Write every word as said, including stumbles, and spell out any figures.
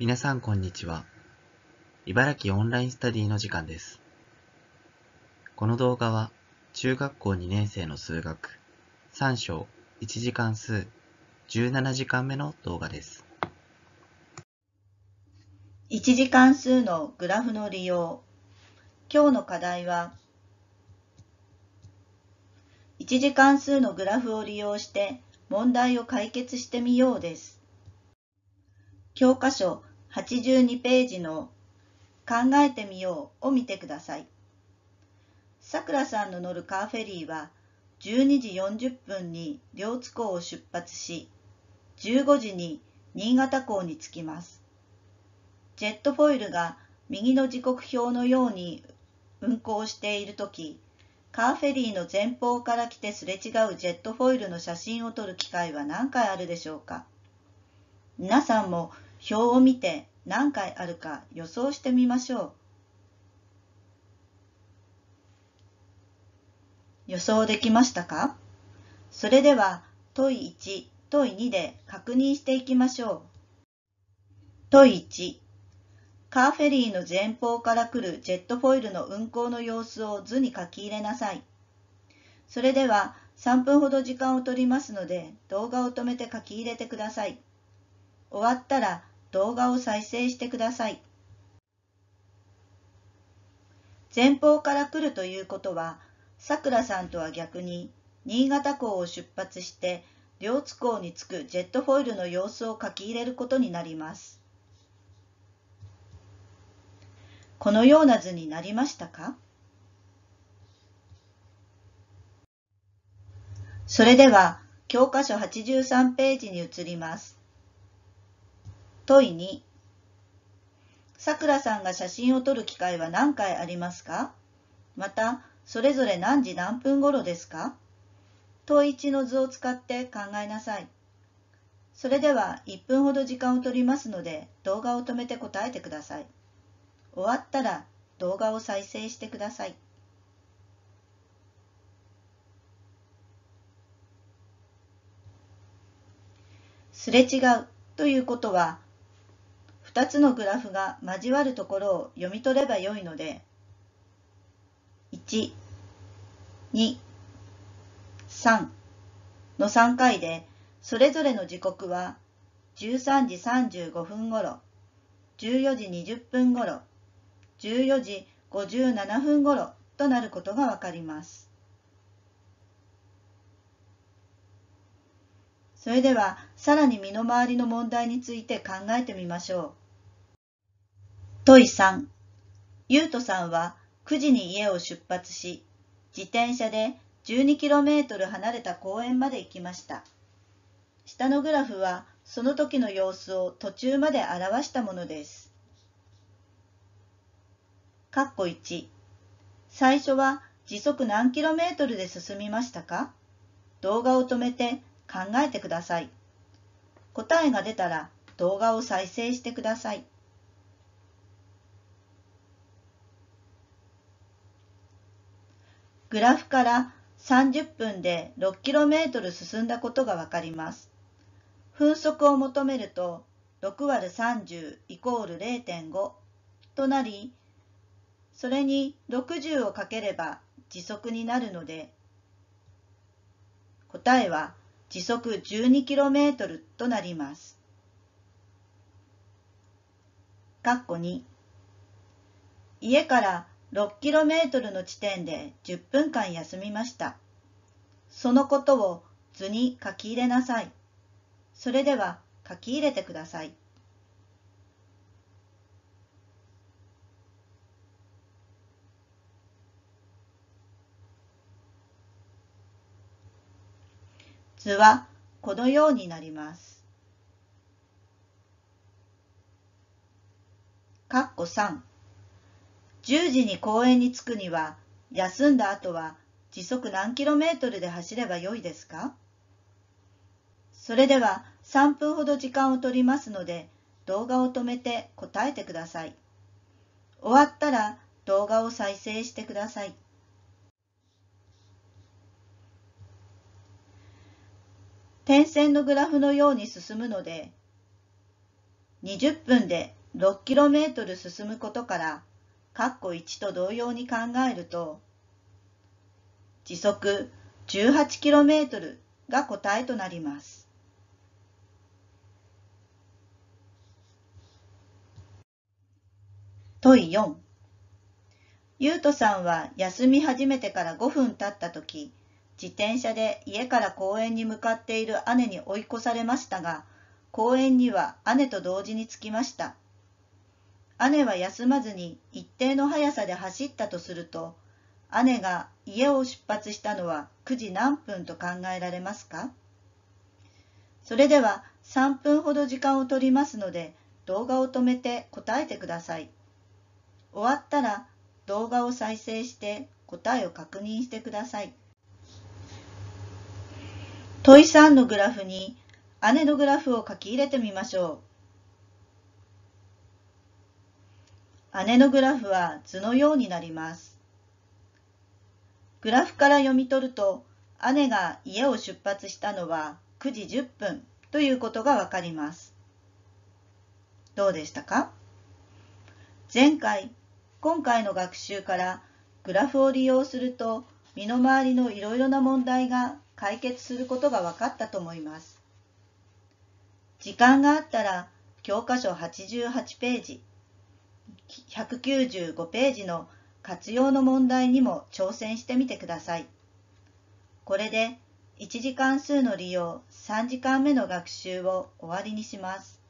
皆さんこんにちは。茨城オンラインスタディの時間です。この動画は中学校にねん生の数学さん章いち次関数じゅうなな時間目の動画です。 いち次関数のグラフの利用。今日の課題は、いち次関数のグラフを利用して問題を解決してみようです。教科書はちじゅうにページの考えてみようを見てください。さくらさんの乗るカーフェリーはじゅうにじよんじゅっぷんに両津港を出発し、じゅうごじに新潟港に着きます。ジェットフォイルが右の時刻表のように運行しているとき、カーフェリーの前方から来てすれ違うジェットフォイルの写真を撮る機会は何回あるでしょうか。皆さんも表を見て何回あるか予想してみましょう。予想できましたか？それでは問いいち、問いにで確認していきましょう。問いいち、カーフェリーの前方から来るジェットフォイルの運行の様子を図に書き入れなさい。それではさんぷんほど時間を取りますので動画を止めて書き入れてください。終わったら動画を再生してください。前方から来るということは、さくらさんとは逆に新潟港を出発して両津港に着くジェットフォイルの様子を書き入れることになります。このような図になりましたか？それでは教科書はちじゅうさんページに移ります。問いに、さくらさんが写真を撮る機会は何回ありますか？また、それぞれ何時何分頃ですか？問いいちの図を使って考えなさい。それではいっぷんほど時間を取りますので動画を止めて答えてください。終わったら動画を再生してください。すれ違うということは、ふたつのグラフが交わるところを読み取ればよいので、いち、に、さんのさんかいで、それぞれの時刻はじゅうさんじさんじゅうごふんごろ、じゅうよじにじゅっぷんごろ、じゅうよじごじゅうななふんごろとなることがわかります。それでは、さらに身の回りの問題について考えてみましょう。問いさん、ゆうとさんはくじに家を出発し、自転車で じゅうにキロメートル 離れた公園まで行きました。下のグラフはその時の様子を途中まで表したものです。かっこいち、最初は時速何キロメートルで進みましたか？動画を止めて考えてください。答えが出たら動画を再生してください。グラフからさんじゅっぷんで ろっキロメートル 進んだことがわかります。分速を求めるとろくわるさんじゅうイコール れいてんご となり、それにろくじゅうをかければ時速になるので、答えは時速 じゅうにキロメートル となります。かっこに、家からろっキロメートル の地点でじゅっぷんかん休みました。そのことを図に書き入れなさい。それでは書き入れてください。図はこのようになります。かっこさん、じゅうじに公園に着くには、休んだ後は時速何キロメートルで走ればよいですか？それではさんぷんほど時間を取りますので、動画を止めて答えてください。終わったら動画を再生してください。点線のグラフのように進むので、 にじゅっぷんで ろくキロメートル 進むことから、括弧いちと同様に考えると、時速 じゅうはちキロメートル が答えとなります。問よん。ゆうとさんは休み始めてからごふん経ったとき、自転車で家から公園に向かっている姉に追い越されましたが、公園には姉と同時に着きました。姉は休まずに一定の速さで走ったとすると、姉が家を出発したのはくじ何分と考えられますか？それではさんぷんほど時間を取りますので、動画を止めて答えてください。終わったら動画を再生して答えを確認してください。問いさんのグラフに姉のグラフを書き入れてみましょう。姉のグラフは図のようになります。グラフから読み取ると、姉が家を出発したのはくじじゅっぷんということがわかります。どうでしたか？前回、今回の学習からグラフを利用すると身の回りのいろいろな問題が解決することが分かったと思います。時間があったら教科書はちじゅうはちページ、ひゃくきゅうじゅうごページの活用の問題にも挑戦してみてください。これでいち次関数の利用さんじかんめの学習を終わりにします。